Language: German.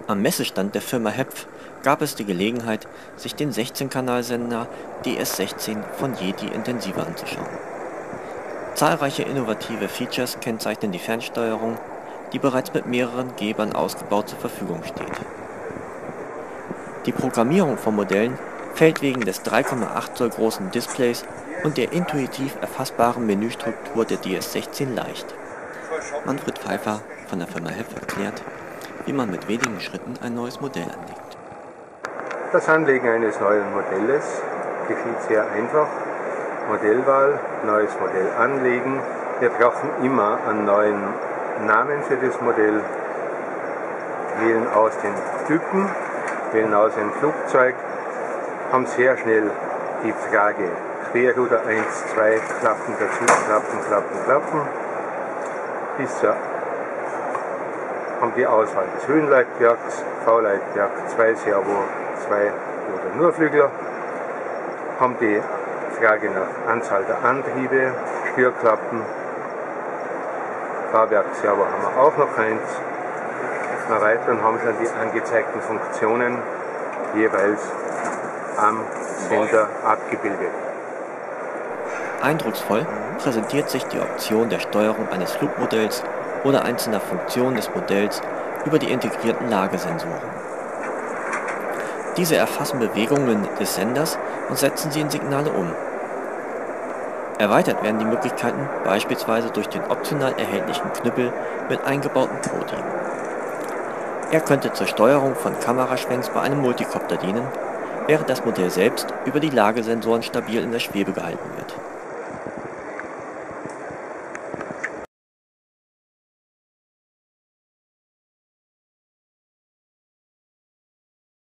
Am Messestand der Firma Hepf gab es die Gelegenheit, sich den 16-Kanalsender DS16 von Yeti intensiver anzuschauen. Zahlreiche innovative Features kennzeichnen die Fernsteuerung, die bereits mit mehreren Gebern ausgebaut zur Verfügung steht. Die Programmierung von Modellen fällt wegen des 3,8 Zoll großen Displays und der intuitiv erfassbaren Menüstruktur der DS16 leicht. Manfred Pfeiffer von der Firma Hepf erklärt, wie man mit wenigen Schritten ein neues Modell anlegt. Das Anlegen eines neuen Modells geschieht sehr einfach. Modellwahl, neues Modell anlegen. Wir brauchen immer einen neuen Namen für das Modell. Wählen aus den Typen, wählen aus ein Flugzeug, haben sehr schnell die Frage Querruder 1, 2, Klappen dazu, Klappen, Klappen, Klappen. Bis zur haben die Auswahl des Höhenleitwerks, V-Leitwerk 2 Servo, 2 oder nur Flügler, haben die Frage nach Anzahl der Antriebe, Störklappen, Fahrwerk Servo haben wir auch noch eins. Na weiter und haben dann die angezeigten Funktionen jeweils am Sender abgebildet. Eindrucksvoll präsentiert sich die Option der Steuerung eines Flugmodells oder einzelner Funktionen des Modells über die integrierten Lagesensoren. Diese erfassen Bewegungen des Senders und setzen sie in Signale um. Erweitert werden die Möglichkeiten beispielsweise durch den optional erhältlichen Knüppel mit eingebautem Poti. Er könnte zur Steuerung von Kameraschwenks bei einem Multicopter dienen, während das Modell selbst über die Lagesensoren stabil in der Schwebe gehalten wird.